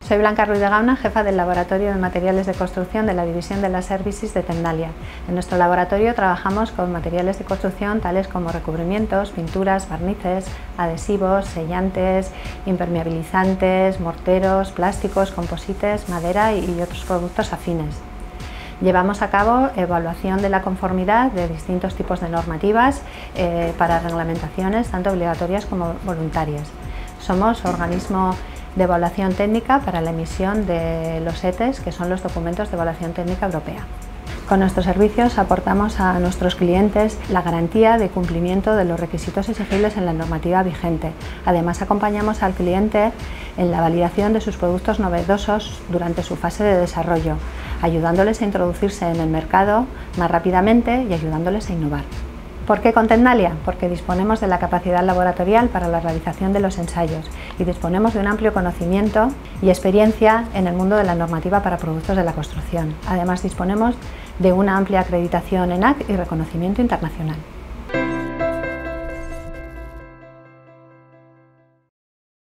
Soy Blanca Ruiz de Gauna, jefa del Laboratorio de Materiales de Construcción de la División de las Services de Tendalia. En nuestro laboratorio trabajamos con materiales de construcción tales como recubrimientos, pinturas, barnices, adhesivos, sellantes, impermeabilizantes, morteros, plásticos, composites, madera y otros productos afines. Llevamos a cabo evaluación de la conformidad de distintos tipos de normativas para reglamentaciones tanto obligatorias como voluntarias. Somos organismo de evaluación técnica para la emisión de los ETEs, que son los documentos de evaluación técnica europea. Con nuestros servicios aportamos a nuestros clientes la garantía de cumplimiento de los requisitos exigibles en la normativa vigente. Además, acompañamos al cliente en la validación de sus productos novedosos durante su fase de desarrollo, ayudándoles a introducirse en el mercado más rápidamente y ayudándoles a innovar. ¿Por qué con Tendalia? Porque disponemos de la capacidad laboratorial para la realización de los ensayos y disponemos de un amplio conocimiento y experiencia en el mundo de la normativa para productos de la construcción. Además, disponemos de una amplia acreditación ENAC y reconocimiento internacional.